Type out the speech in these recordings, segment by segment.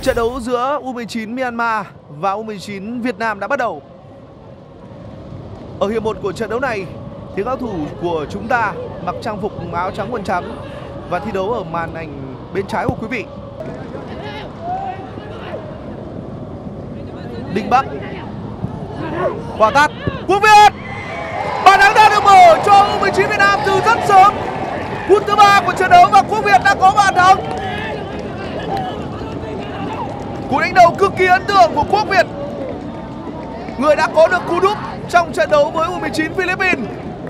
Trận đấu giữa U19 Myanmar và U19 Việt Nam đã bắt đầu. Ở hiệp 1 của trận đấu này thì các thủ của chúng ta mặc trang phục áo trắng quần trắng và thi đấu ở màn ảnh bên trái của quý vị. Đinh Bắc, quả tát, Quốc Việt. Bàn thắng đã được mở cho U19 Việt Nam từ rất sớm. Phút thứ 3 của trận đấu và Quốc Việt đã có bàn thắng. Cú đánh đầu cực kỳ ấn tượng của Quốc Việt, người đã có được cú đúp trong trận đấu với U19 Philippines.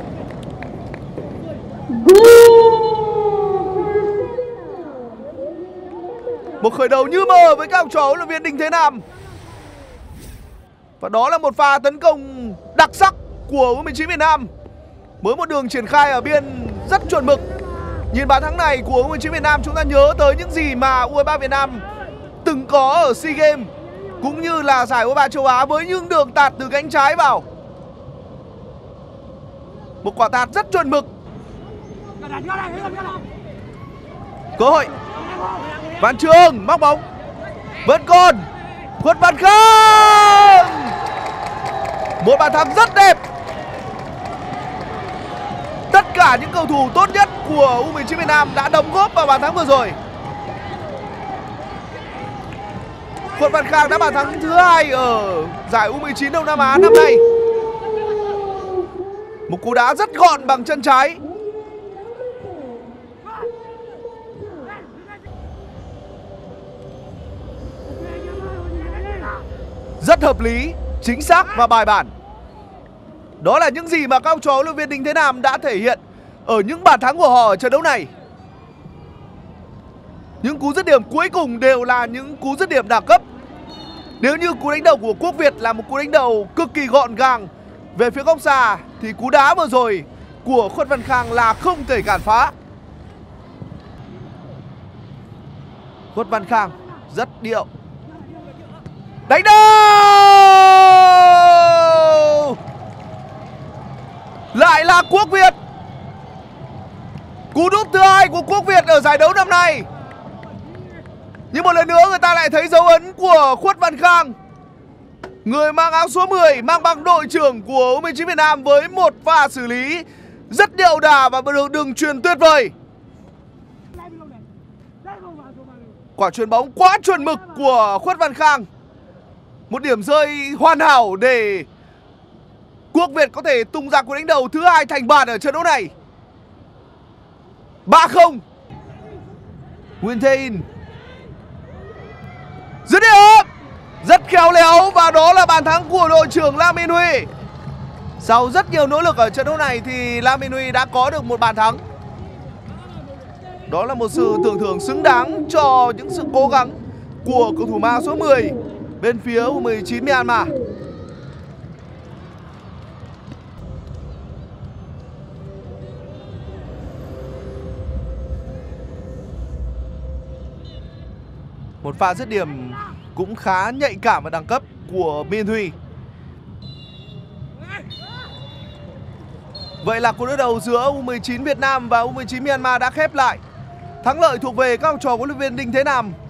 Một khởi đầu như mơ với các học trò huấn luyện viên Đinh Thế Nam. Và đó là một pha tấn công đặc sắc của U19 Việt Nam với một đường triển khai ở biên rất chuẩn mực. Nhìn bàn thắng này của U19 Việt Nam, chúng ta nhớ tới những gì mà U23 Việt Nam từng có ở SEA Games cũng như là giải U23 châu Á với những đường tạt từ cánh trái vào. Một quả tạt rất chuẩn mực. Cơ hội, Văn Trường móc bóng, vẫn còn Khuất Văn Khang. Một bàn thắng rất đẹp. Tất cả những cầu thủ tốt nhất của U19 Việt Nam đã đóng góp vào bàn thắng vừa rồi. Khuất Văn Khang đã bàn thắng thứ 2 ở giải U19 Đông Nam Á năm nay. Một cú đá rất gọn bằng chân trái. Rất hợp lý, chính xác và bài bản. Đó là những gì mà các học trò huấn luyện viên Đinh Thế Nam đã thể hiện ở những bàn thắng của họ ở trận đấu này. Những cú dứt điểm cuối cùng đều là những cú dứt điểm đẳng cấp. Nếu như cú đánh đầu của Quốc Việt là một cú đánh đầu cực kỳ gọn gàng về phía góc xa, thì cú đá vừa rồi của Khuất Văn Khang là không thể cản phá. Khuất Văn Khang rất điệu, đánh đầu, lại là Quốc Việt. Cú đúp thứ 2 của Quốc Việt ở giải đấu năm nay. Nhưng một lần nữa người ta lại thấy dấu ấn của Khuất Văn Khang, người mang áo số 10, mang bằng đội trưởng của U19 Việt Nam với một pha xử lý rất điệu đà và một đường chuyền tuyệt vời. Quả chuyền bóng quá chuẩn mực của Khuất Văn Khang. Một điểm rơi hoàn hảo để Quốc Việt có thể tung ra cú đánh đầu thứ 2 thành bàn ở trận đấu này. 3-0. Nguyên Thế In dứt điểm rất khéo léo và đó là bàn thắng của đội trưởng Lam Minh Huy. Sau rất nhiều nỗ lực ở trận đấu này thì Lam Minh Huy đã có được một bàn thắng. Đó là một sự tưởng thưởng xứng đáng cho những sự cố gắng của cầu thủ mang số 10 bên phía U19 Myanmar. Một pha dứt điểm cũng khá nhạy cảm và đẳng cấp của Minh Huy. Vậy là cuộc đối đầu giữa U19 Việt Nam và U19 Myanmar đã khép lại. Thắng lợi thuộc về các học trò huấn luyện viên Đinh Thế Nam